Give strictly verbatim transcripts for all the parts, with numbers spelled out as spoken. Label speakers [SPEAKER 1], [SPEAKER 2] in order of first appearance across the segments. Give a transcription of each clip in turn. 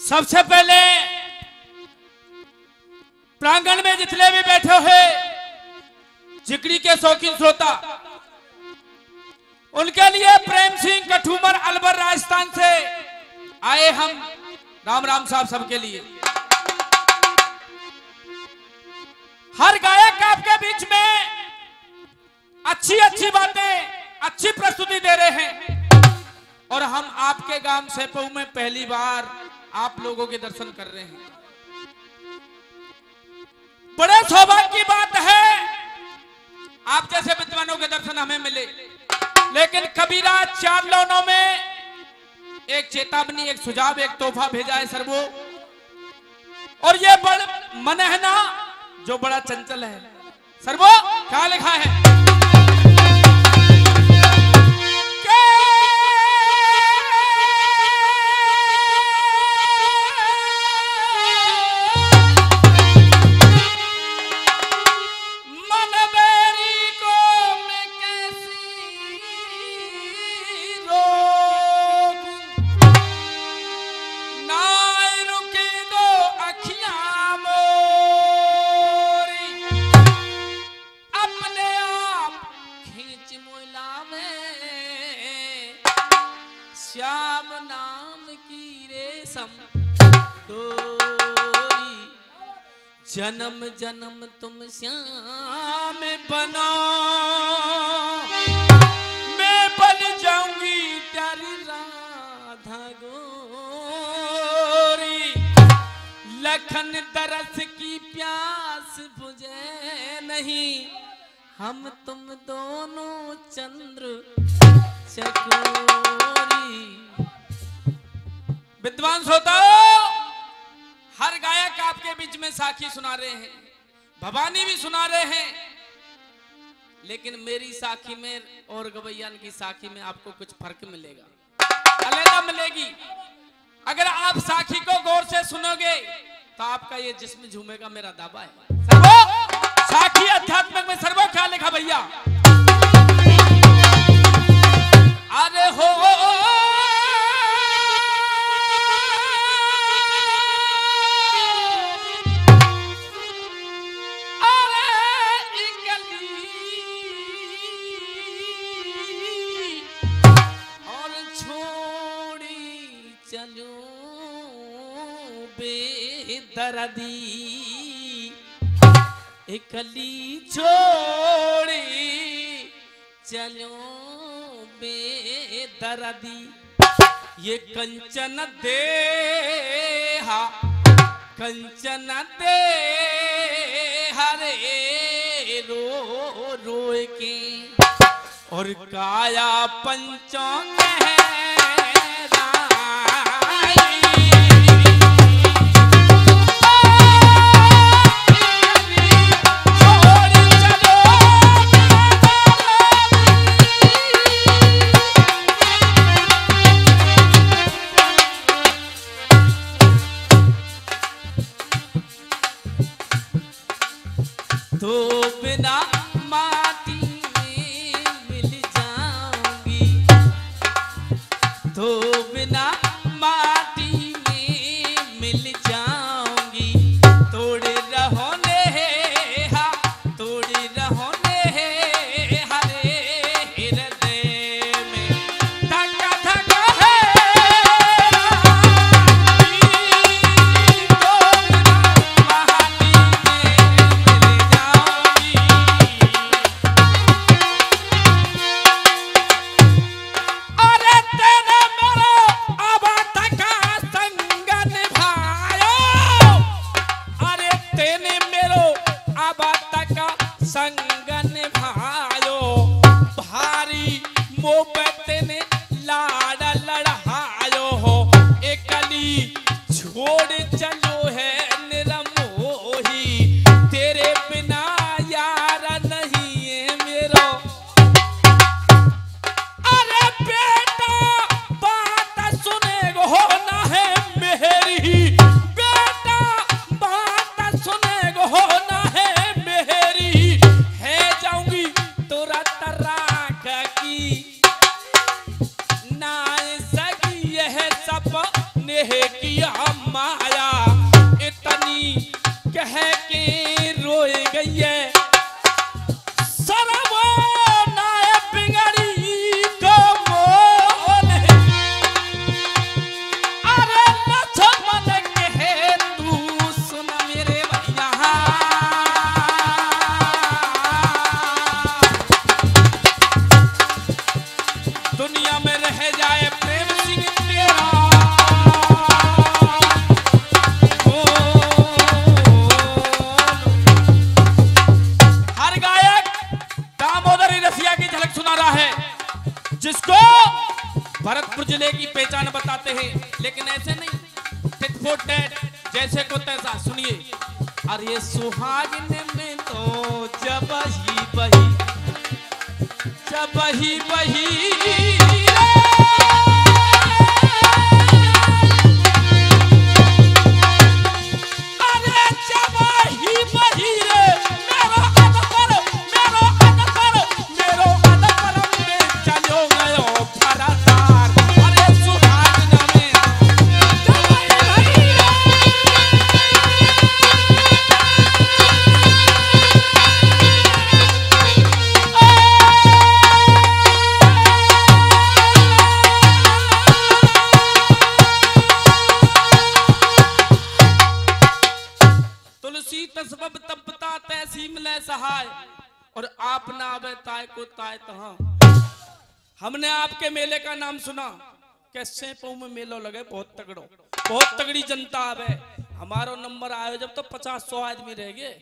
[SPEAKER 1] सबसे पहले प्रांगण में जितने भी बैठे हुए जिगरी के शौकीन श्रोता, उनके लिए प्रेम सिंह कठूमर अलवर राजस्थान से आए हम राम राम साहब सबके लिए। हर गायक आपके बीच में अच्छी अच्छी बातें, अच्छी प्रस्तुति दे रहे हैं और हम आपके गांव सेपऊ में पहली बार आप लोगों के दर्शन कर रहे हैं। बड़े सौभाग्य की बात है आप जैसे विद्वानों के दर्शन हमें मिले, लेकिन कबीरा चार लौनों में एक चेतावनी, एक सुझाव, एक तोहफा भेजा है सर्वो, और ये बड़ मन है ना जो बड़ा चंचल है। सर्वो क्या लिखा है? श्याम नाम की रेशम डोरी, जन्म जन्म तुम श्याम बनो, मैं बन जाऊंगी प्यारी राधा गोरी, लखन दरस की प्यास बुझे नहीं, हम तुम दोनों चंद्र चकोरी। विद्वान श्रोताओं, हर गायक आपके बीच में साखी सुना रहे हैं, भवानी भी सुना रहे हैं, लेकिन मेरी साखी में और गवैयन की साखी में आपको कुछ फर्क मिलेगा, अलग मिलेगी। अगर आप साखी को गौर से सुनोगे तो आपका ये जिस्म झूमेगा, मेरा दावा है। सर्वो साखी अध्यात्मिक में सर्वो क्या लिखा भैया? अरे हो बेदर्दी, एकली छोड़ी चलो बेदर्दी, ये कंचन देहा कंचन दे हरे रो रो के, और काया पंचों में तो बिना माटी में मिल जाऊंगी, तो बिना माटी में मिल जाऊंगी, तोड़े रहो ने हा तोड़े रहो ने हरे हृदय में धक्का धक्का है, तो बिना माटी संगन भायो, भारी मोहब्बत ने लाड़ लड़ायो हो, एकली छोड़ चलो है निरमोही, तेरे बिना यार नहीं है मेरो। अरे बेटा बात सुने हो ना है मेरी, बेटा बात सुने हो ना है मेरी, है जाऊंगी तोरा तराक की, ना सकी यह सपने किया माया इतनी कह के रोए गई है जिसको भरतपुर जिले की पहचान बताते हैं, लेकिन ऐसे नहीं टिट फॉर टैट, जैसे को तैसा। सुनिए, अरे सुहागिन में तो जब ही बही जब ही बही सहाय और आप ना आवे ताय को ताय तहां। हमने आपके मेले का नाम सुना, कैसे पऊ में मेलो लगे, बहुत तगड़ो, बहुत तगड़ी जनता आवे। हमारो नंबर आयो जब तो पचास सौ आदमी रह गए,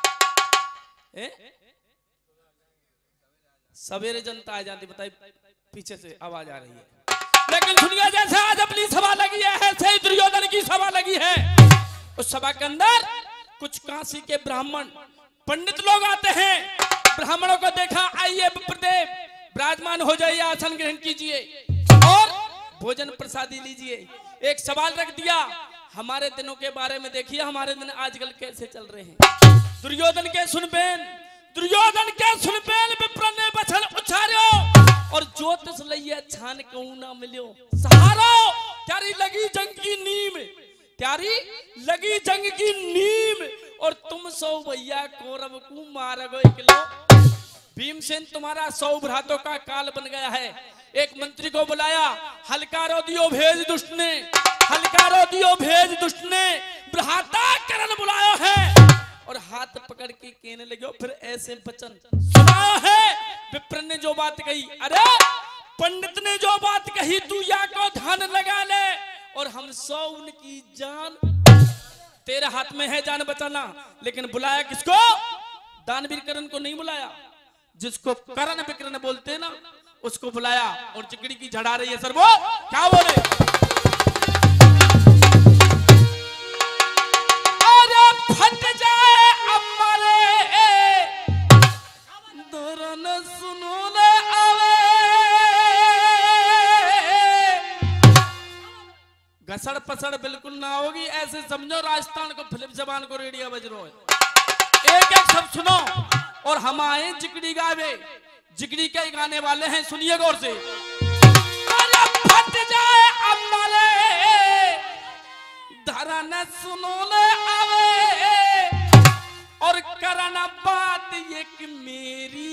[SPEAKER 1] सवेरे जनता आ जाती। बताइए, पीछे से आवाज आ रही है। लेकिन सुनिए, जैसे आज अपनी सभा लगी है, ऐसे ही दुर्योधन की सभा लगी है। उस सभा के अंदर कुछ काशी के ब्राह्मण पंडित लोग आते हैं। ब्राह्मणों को देखा, आइए विप्रदेव विराजमान हो जाइए, आसन ग्रहण कीजिए और भोजन प्रसादी लीजिए। एक सवाल रख दिया, हमारे दिनों के बारे में देखिए, हमारे दिन आजकल कैसे चल रहे हैं। दुर्योधन के सुनबेन दुर्योधन के सुनबेन विप्र ने वचन उच्चार्यो और ज्योतिष लइए छान कहूं ना मिलो सहारो। त्यारी लगी जंग की नीम, त्यारी लगी जंग की नीम और तुम सौ भैया कौरव को मारोगे किलो। भीमसेन तुम्हारा सौ भ्रातों का काल बन गया है। एक मंत्री को बुलाया, हलकारो दियो भेज दुष्ट ने, हलकारो दियो भेज दुष्ट ने भ्राता करण बुलाया है। और हाथ पकड़ के कहने लगे, फिर ऐसे वचन सुनाया है। विप्र ने जो बात कही, अरे पंडित ने जो बात कही, तू या को ध्यान लगा ले और हम सौ उनकी जान, तेरे हाथ में है जान बचाना। लेकिन बुलाया किसको? दानवीर करण को नहीं बुलाया, जिसको करण विकरण बोलते ना उसको बुलाया। और चिकड़ी की झड़ा रही है सर, वो क्या बोले, अरे फट जाए अम्मारे धरन सुनो ले आवे, घसड़ पसड़ बिल्कुल ना होगी। ऐसे समझो राजस्थान को फिल्म जबान को रेडियो बज रहा है। एक एक सब सुनो और हम आए जिगड़ी गावे, जिगड़ी के गाने वाले हैं, सुनिए गौर से। अरे फट जाए अम्मारे धरन सुनो ले आवे और करना बात एक मेरी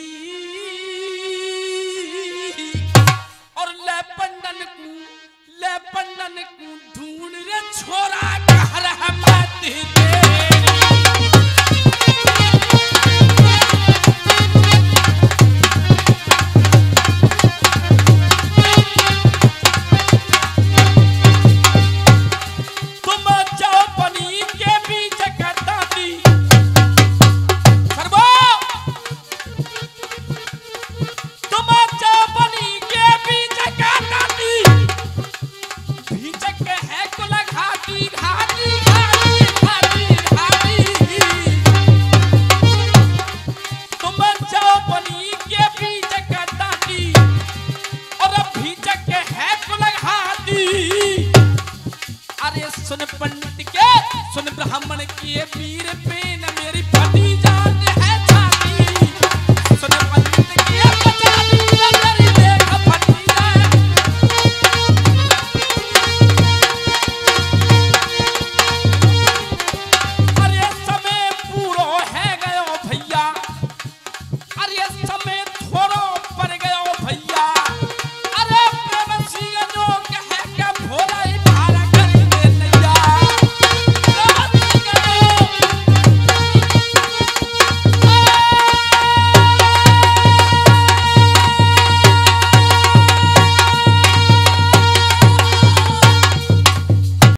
[SPEAKER 1] और ले पंडन को ले पंडन को ढूंढ रे छोरा कह रहा मत दे। सुन पंडित के सुन ब्राह्मण के वीर पे